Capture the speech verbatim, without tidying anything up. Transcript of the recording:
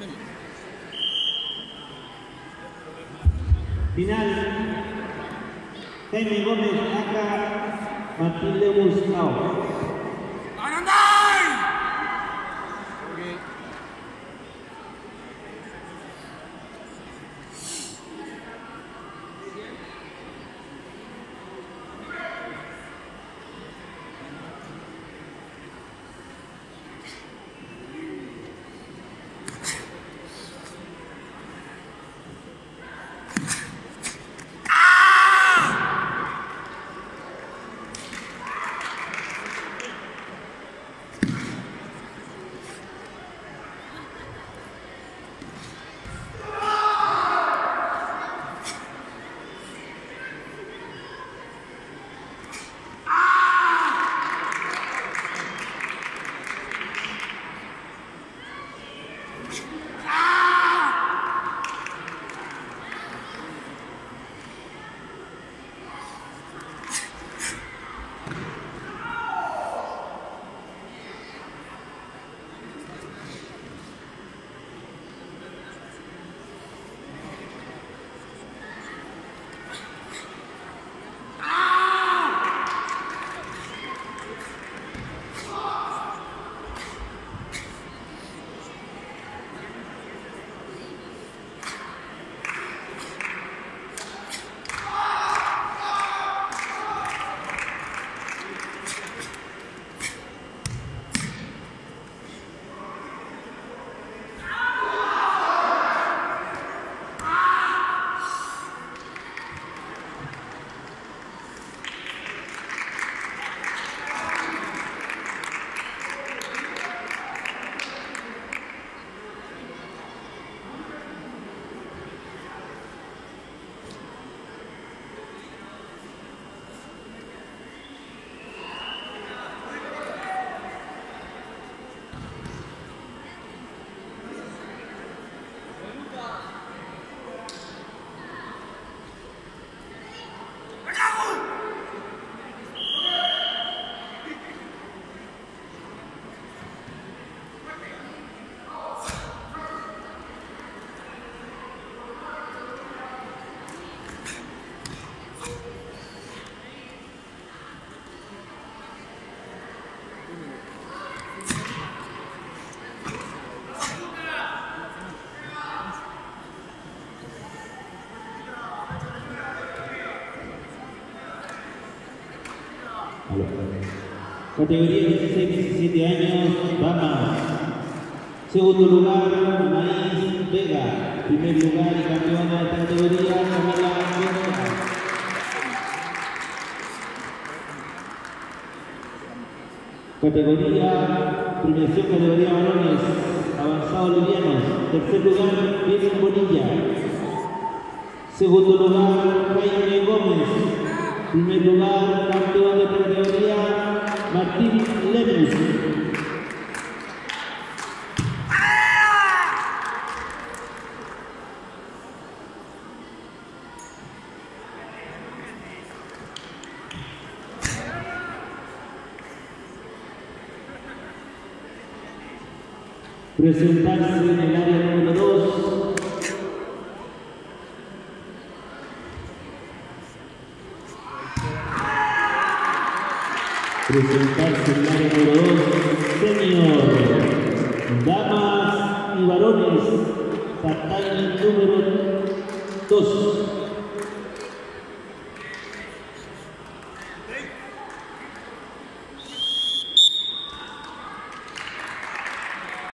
Final. Jaime Gómez, acá Martín Lewis, out. Categoría dieciséis a diecisiete años, Bahamas. Segundo lugar, Maíz Vega. Primer lugar y campeona de esta categoría, Camila Vega. Categoría, premiación categoría varones, avanzados livianos. Tercer lugar, Virgen Bonilla. Segundo lugar, Jaime Gómez. Primer lugar, campeón de esta categoría, Martín Lewis. Presentarse en el área número dos. Presentarse en el área número dos, senior, damas y varones, tatami número dos.